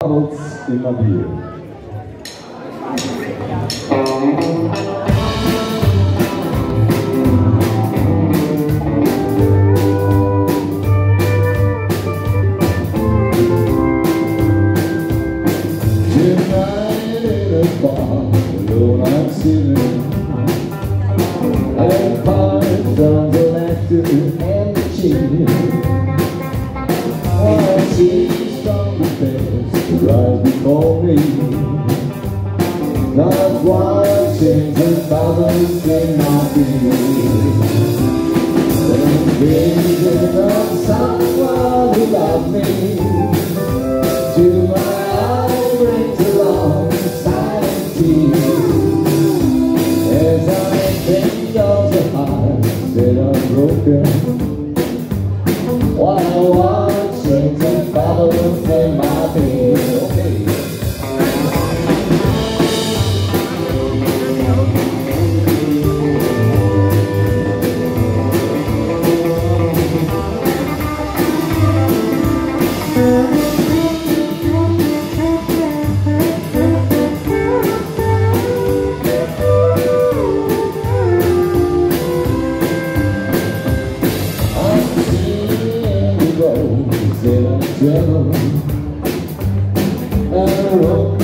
Holz immer Bier. And the cheer, while I see from the face right before me. Not one change and balance in my being. Then vision of someone who loved me. To my eyes brings along silent tears. As I think of the heart that I'm broken. While I watch things and bubbles in my being. Okay. I wrote